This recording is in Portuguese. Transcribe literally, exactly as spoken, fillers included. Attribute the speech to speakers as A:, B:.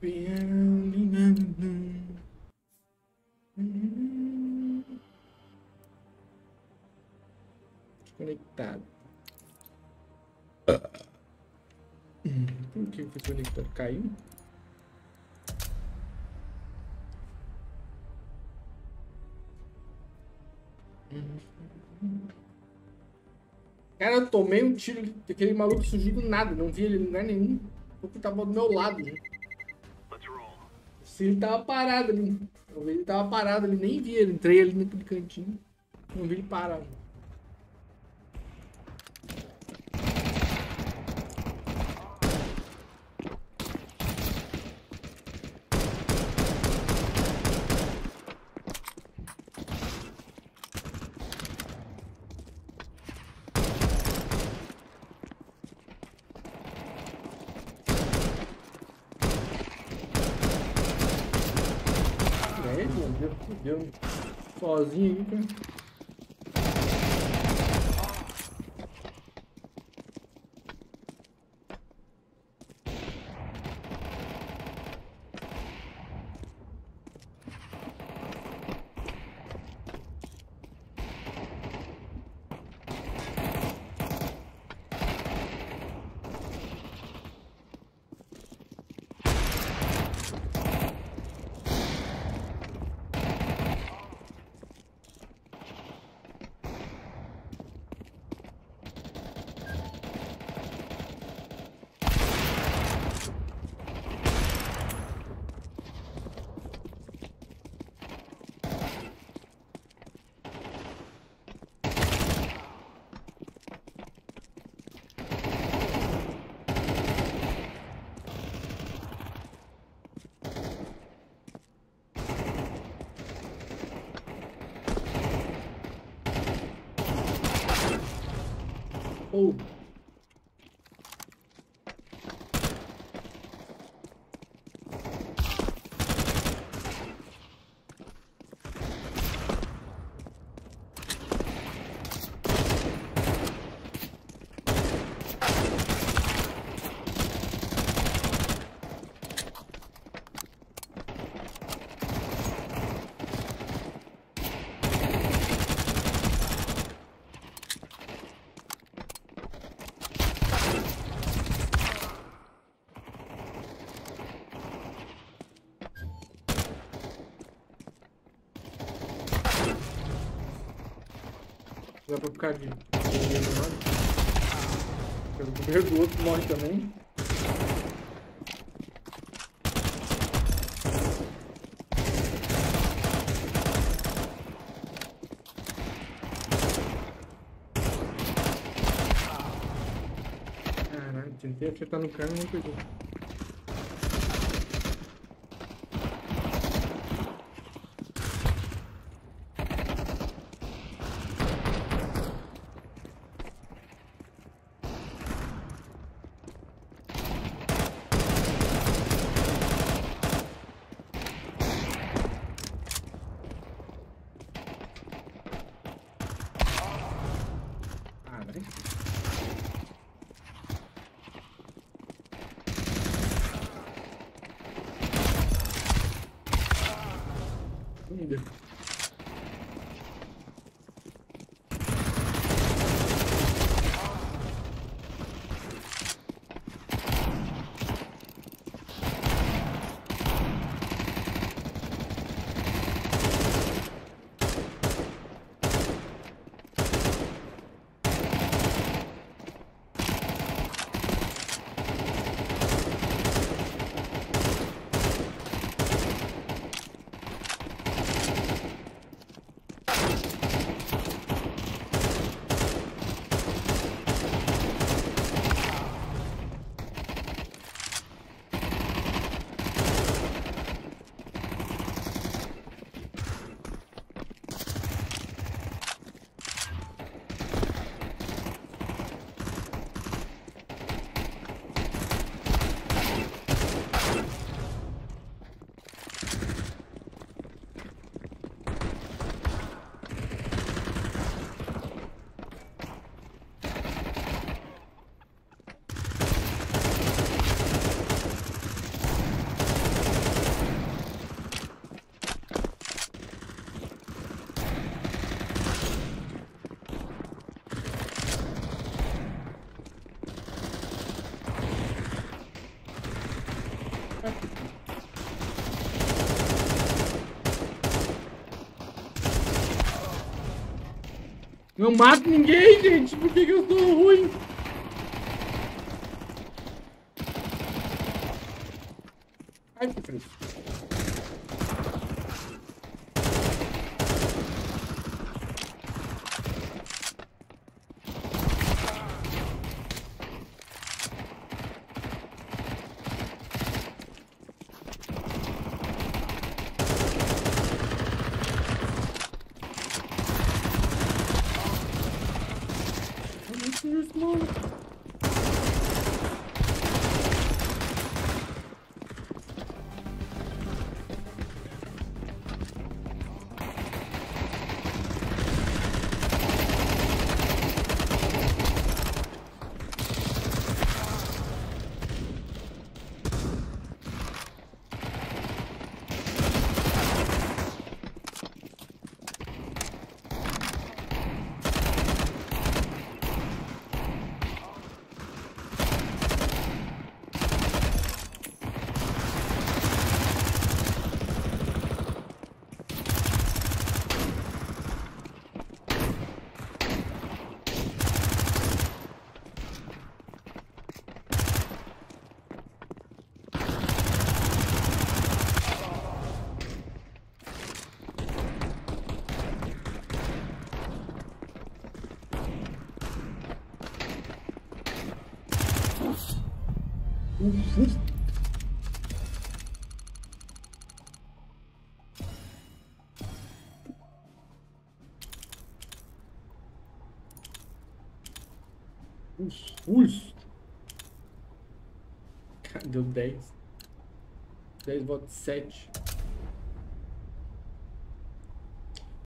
A: Desconectado. Por que foi conectado? Caiu? Cara, eu tomei um tiro daquele maluco surgiu do nada, não vi ele em lugar nenhum. Porque tava do meu lado, né? Se ele tava parado ali. Eu vi ele tava parado ali, nem vi ele. Entrei ali naquele cantinho. Não vi ele parado. Deu sozinho aí, cara. Oh. Dá pra ficar de... O primeiro do outro morre também. Caralho, tentei acertar no cara e não pegou. Não mato ninguém, gente. Por que que eu sou ruim? Ai, que frio. Ux, ux. Deu dez. dez votos, sete.